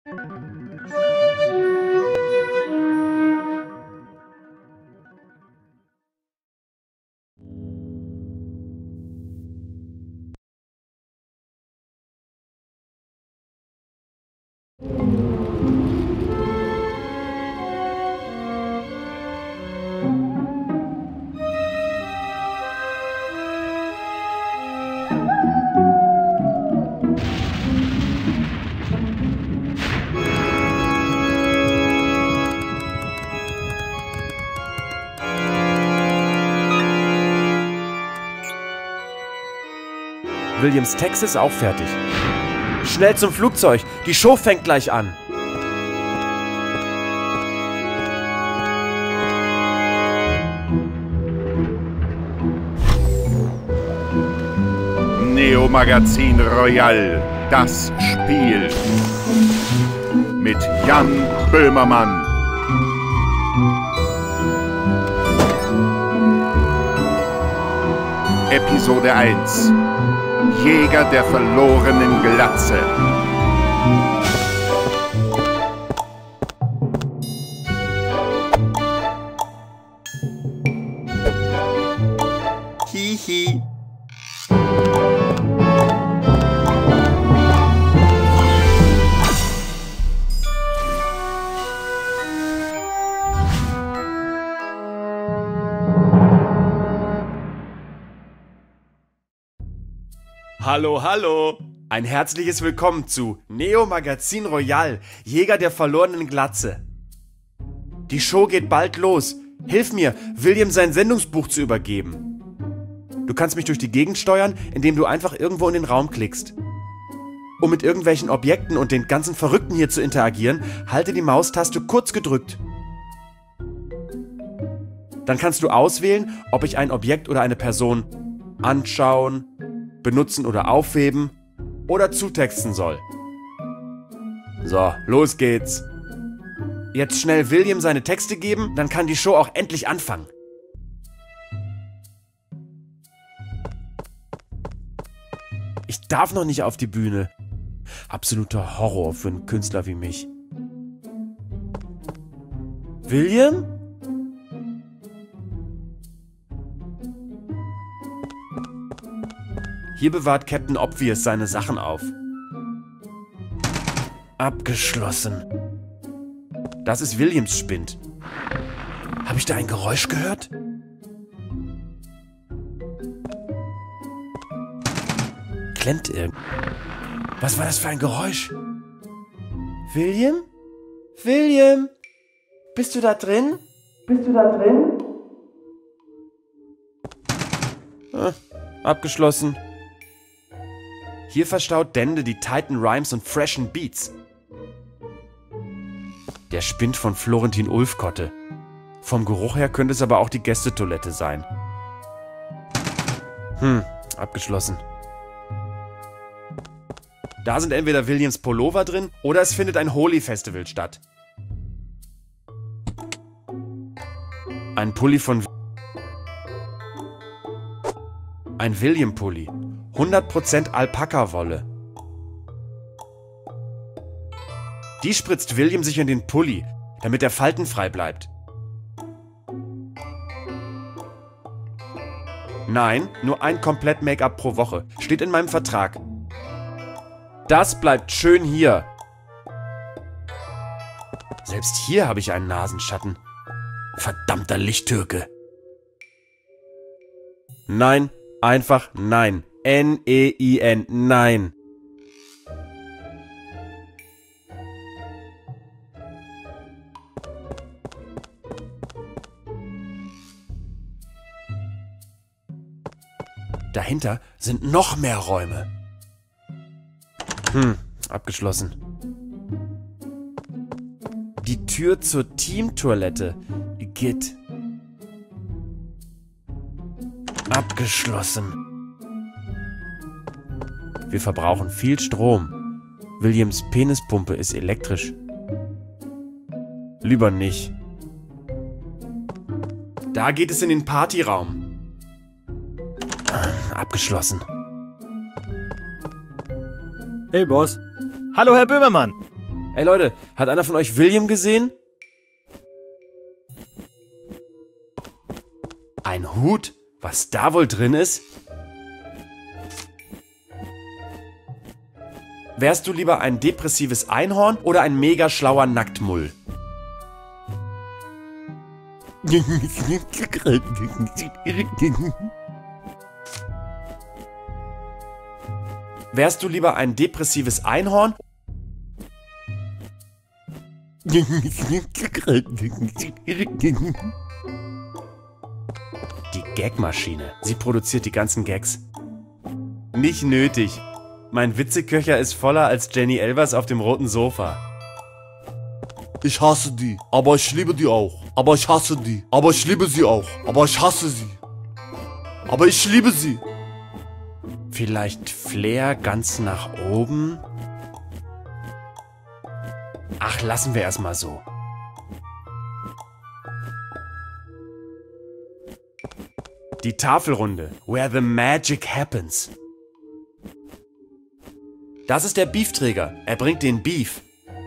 Williams Text ist auch fertig. Schnell zum Flugzeug, die Show fängt gleich an. Neo Magazin Royal, das Spiel. Mit Jan Böhmermann. Episode 1. Jäger der verlorenen Glatze. Hihi. Hallo, hallo! Ein herzliches Willkommen zu Neo Magazin Royal, Jäger der verlorenen Glatze. Die Show geht bald los. Hilf mir, William sein Sendungsbuch zu übergeben. Du kannst mich durch die Gegend steuern, indem du einfach irgendwo in den Raum klickst. Um mit irgendwelchen Objekten und den ganzen Verrückten hier zu interagieren, halte die Maustaste kurz gedrückt. Dann kannst du auswählen, ob ich ein Objekt oder eine Person anschauen, benutzen oder aufheben oder zutexten soll. So, los geht's. Jetzt schnell William seine Texte geben, dann kann die Show auch endlich anfangen. Ich darf noch nicht auf die Bühne. Absoluter Horror für einen Künstler wie mich. William? Hier bewahrt Captain Obvious seine Sachen auf. Abgeschlossen. Das ist Williams Spind. Habe ich da ein Geräusch gehört? Klemmt irgend. Was war das für ein Geräusch? William? William? Bist du da drin? Bist du da drin? Abgeschlossen. Hier verstaut Dende die Titan Rhymes und freshen Beats. Der Spind von Florentin Ulfkotte. Vom Geruch her könnte es aber auch die Gästetoilette sein. Abgeschlossen. Da sind entweder Williams Pullover drin oder es findet ein Holi-Festival statt. Ein Pulli von... Ein William-Pulli. 100% Alpaka-Wolle. Die spritzt William sich in den Pulli, damit er faltenfrei bleibt. Nein, nur ein komplett Make-up pro Woche. Steht in meinem Vertrag. Das bleibt schön hier. Selbst hier habe ich einen Nasenschatten. Verdammter Lichttürke. Nein, einfach nein. N-E-I-N, nein. Dahinter sind noch mehr Räume. Abgeschlossen. Die Tür zur Teamtoilette. Git. Abgeschlossen. Wir verbrauchen viel Strom. Williams Penispumpe ist elektrisch. Lieber nicht. Da geht es in den Partyraum. Abgeschlossen. Hey, Boss. Hallo, Herr Böhmermann. Ey Leute, hat einer von euch William gesehen? Ein Hut? Was da wohl drin ist? Wärst du lieber ein depressives Einhorn oder ein mega schlauer Nacktmull? Wärst du lieber ein depressives Einhorn? Die Gagmaschine. Sie produziert die ganzen Gags. Nicht nötig. Mein Witzeköcher ist voller als Jenny Elvers auf dem roten Sofa. Ich hasse die, aber ich liebe die auch. Aber ich hasse die, aber ich liebe sie auch. Aber ich hasse sie. Aber ich liebe sie. Vielleicht Flair ganz nach oben? Ach, lassen wir erstmal so. Die Tafelrunde. Where the magic happens. Das ist der Beefträger. Er bringt den Beef.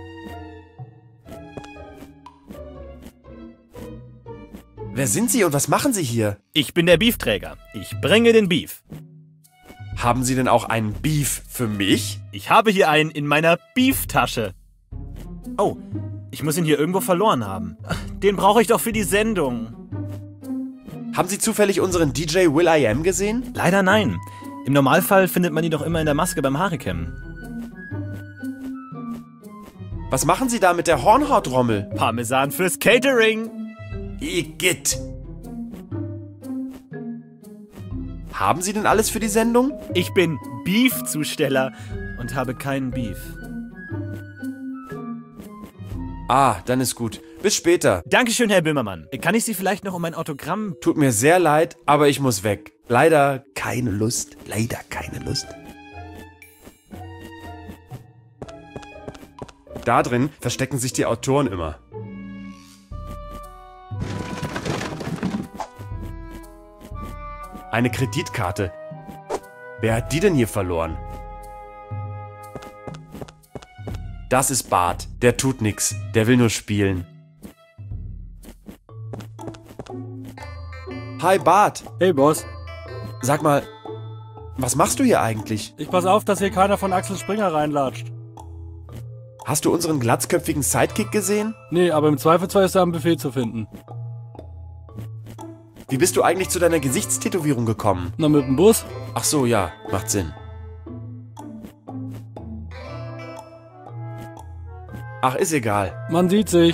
Wer sind Sie und was machen Sie hier? Ich bin der Beefträger. Ich bringe den Beef. Haben Sie denn auch einen Beef für mich? Ich habe hier einen in meiner Beeftasche. Oh, ich muss ihn hier irgendwo verloren haben. Den brauche ich doch für die Sendung. Haben Sie zufällig unseren DJ will.i.am gesehen? Leider nein. Im Normalfall findet man ihn doch immer in der Maske beim Haaricam. Was machen Sie da mit der Hornhautrommel? Parmesan fürs Catering. Igitt! Haben Sie denn alles für die Sendung? Ich bin Beef-Zusteller und habe keinen Beef. Ah, dann ist gut. Bis später. Dankeschön, Herr Böhmermann. Kann ich Sie vielleicht noch um ein Autogramm... Tut mir sehr leid, aber ich muss weg. Leider keine Lust. Leider keine Lust. Da drin verstecken sich die Autoren immer. Eine Kreditkarte. Wer hat die denn hier verloren? Das ist Bart. Der tut nix. Der will nur spielen. Hi Bart. Hey Boss, Sag mal, was machst du hier eigentlich? ich pass auf, dass hier keiner von Axel Springer reinlatscht. Hast du unseren glatzköpfigen Sidekick gesehen? Nee, aber im Zweifelsfall ist er am Buffet zu finden. Wie bist du eigentlich zu deiner Gesichtstätowierung gekommen? Na, mit dem Bus? Ach so, ja, macht Sinn. Ach, ist egal. Man sieht sich.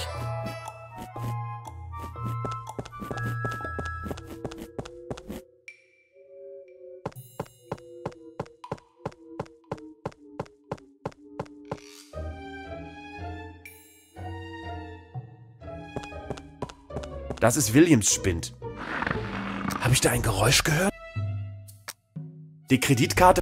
Das ist Williams Spind. Habe ich da ein Geräusch gehört? Die Kreditkarte...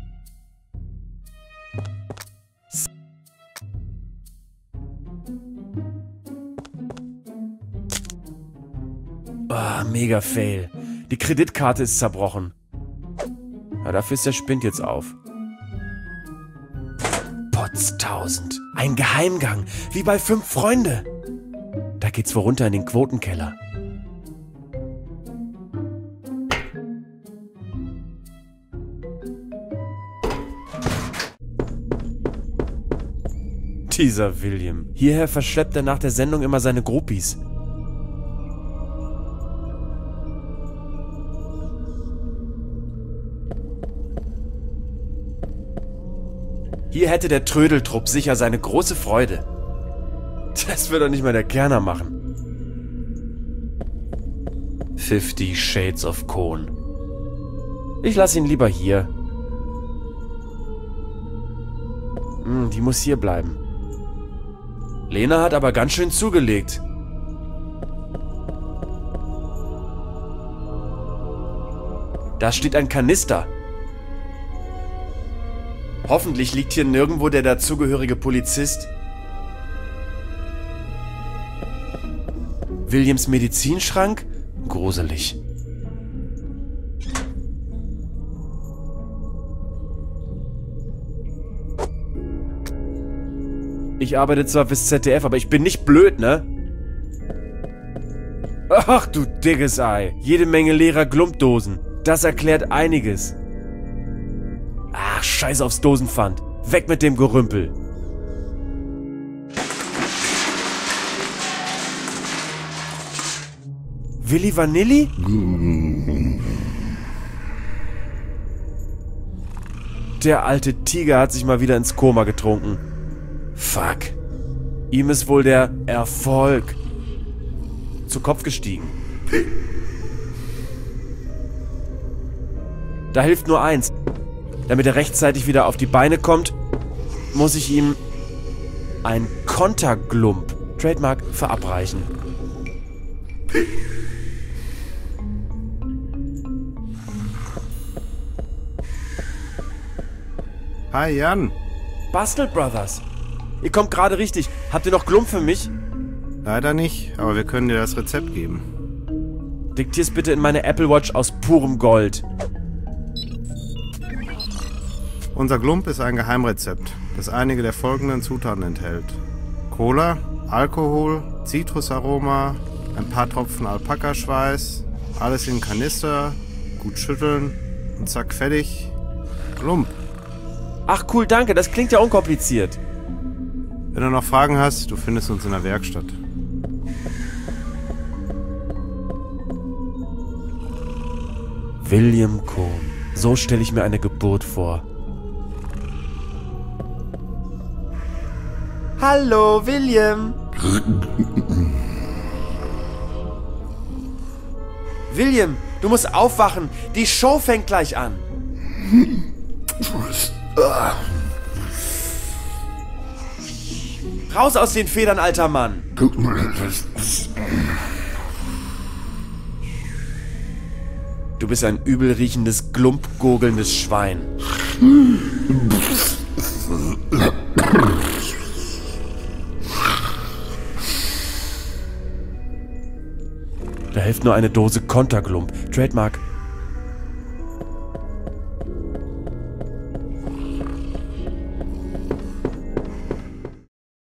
Ah, mega fail. Die Kreditkarte ist zerbrochen. Ja, dafür ist der Spind jetzt auf. Potztausend. Ein Geheimgang. Wie bei 5 Freunde. Da geht's wohl runter in den Quotenkeller. Dieser William. Hierher verschleppt er nach der Sendung immer seine Groupies. Hier hätte der Trödeltrupp sicher seine große Freude. Das wird doch nicht mal der Kerner machen. 50 Shades of Cohn. Ich lasse ihn lieber hier. Die muss hier bleiben. Lena hat aber ganz schön zugelegt. Da steht ein Kanister. Hoffentlich liegt hier nirgendwo der dazugehörige Polizist. Williams Medizinschrank? Gruselig. Ich arbeite zwar fürs ZDF, aber ich bin nicht blöd, ne? Ach du dickes Ei. Jede Menge leerer Glumpdosen. Das erklärt einiges. Ach, scheiß aufs Dosenpfand. Weg mit dem Gerümpel. Willi Vanilli? Der alte Tiger hat sich mal wieder ins Koma getrunken. Fuck. Ihm ist wohl der Erfolg zu Kopf gestiegen. Da hilft nur eins. Damit er rechtzeitig wieder auf die Beine kommt, muss ich ihm ein Konterglump, Trademark, verabreichen. Hi Jan. Bastel Brothers. Ihr kommt gerade richtig. Habt ihr noch Glump für mich? Leider nicht, aber wir können dir das Rezept geben. Diktier's bitte in meine Apple Watch aus purem Gold. Unser Glump ist ein Geheimrezept, das einige der folgenden Zutaten enthält. Cola, Alkohol, Zitrusaroma, ein paar Tropfen Alpakaschweiß, alles in Kanister, gut schütteln und zack, fertig. Glump. Ach cool, danke. Das klingt ja unkompliziert. Wenn du noch Fragen hast, du findest uns in der Werkstatt. William Cohn. So stelle ich mir eine Geburt vor. Hallo, William. William, du musst aufwachen. Die Show fängt gleich an. Raus aus den Federn, alter Mann. Du bist ein übel riechendes, glumpgurgelndes Schwein. Da hilft nur eine Dose Konterglump. Trademark